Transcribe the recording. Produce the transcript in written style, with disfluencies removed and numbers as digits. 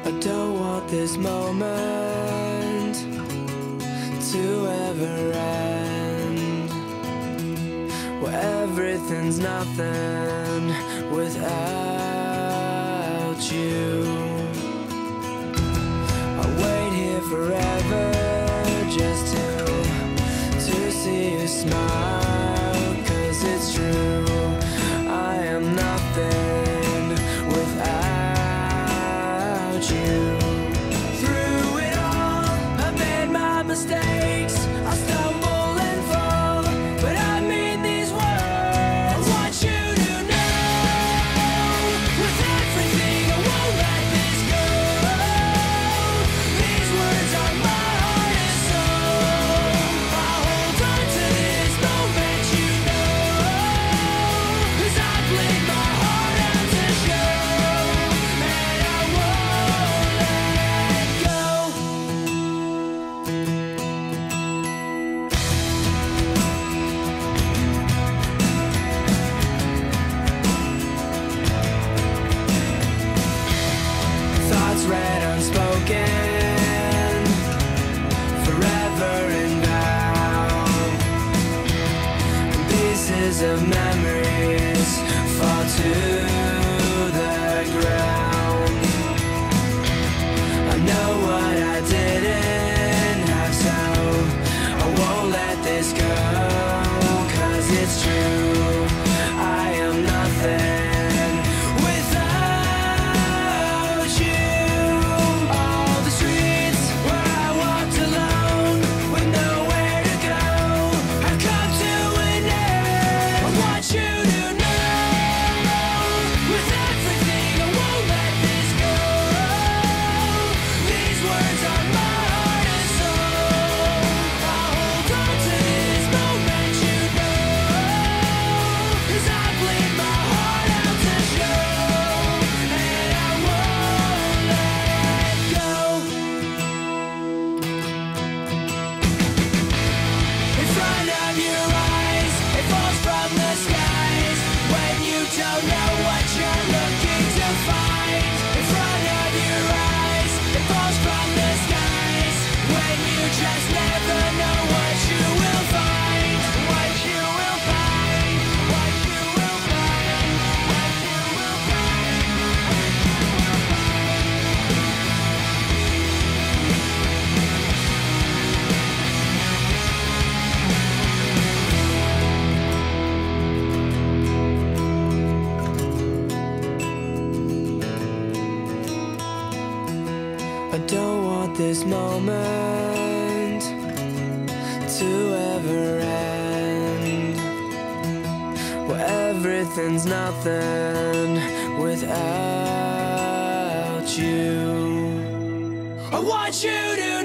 I don't want this moment to ever end, where everything's nothing without you. I'll wait here forever just to see you smile, 'cause it's true, I am nothing without you. Through it all, I made my mistakes, I stumble and fall, but I mean these words. I want you to know, with everything I won't let this go. These words are my heart and soul. I'll hold on to this moment, you know, 'cause I played my heart out to show, and I won't let go. Thoughts read unspoken, forever inbound. Pieces of memories fall to the ground. I know what I didn't have, so I won't let this go, 'cause it's true, I am nothing without you. All the streets where I walked alone with nowhere to go have come to an end. I want you to know, with everything I won't let this go. These words are my heart and soul. I'll hold on to this moment, you know, 'cause I played my heart out to show, and I won't let go. In front of your eyes, it falls from the skies when you don't know what you're looking to find. In front of your eyes, it falls from the skies when you just never know what you will find. What you will find, what you will find, what you will find. I don't want this moment to ever end, where everything's nothing without you. I want you to